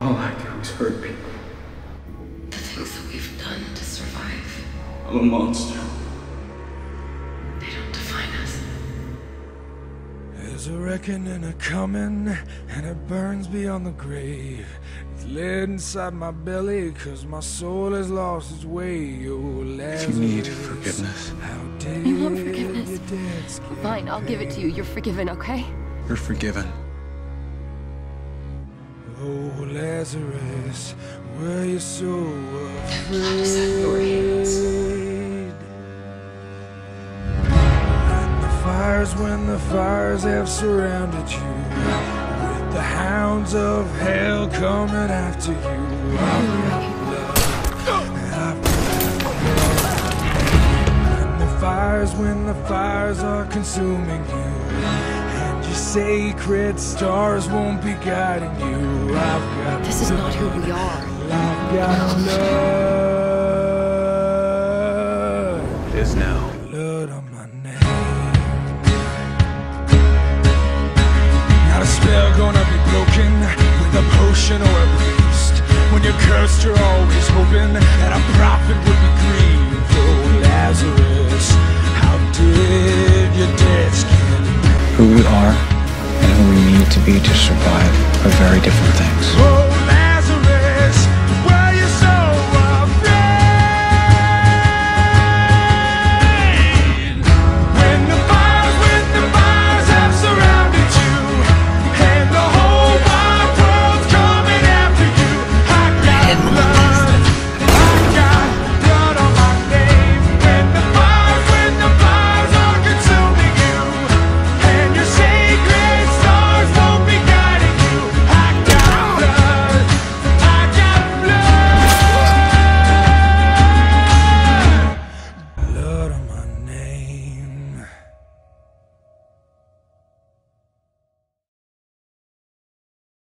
All I do is hurt people. The things that we've done to survive. I'm a monster. They don't define us. There's a reckoning a-comin', and it burns beyond the grave. It's lit inside my belly, 'cause my soul has lost its way. Oh, If you need forgiveness, You want forgiveness? Fine, I'll give it to you. You're forgiven, okay? you're forgiven. Oh, Lazarus, were you so Blood is at your hands. afraid? When the fires have surrounded you, with the hounds of hell coming after you, I've got blood, I've got blood. And the fires, when the fires are consuming you, and your sacred stars won't be guiding you, I've got This is not who we are. I've got blood. It is now. Blood on my name. Not a spell gonna be broken with a potion or a priest. When you're cursed, you're always hoping that a prophet would be grieved. Oh, Lazarus, how did your dead skin? Who we are and who we need to be to survive are very different things. Oh,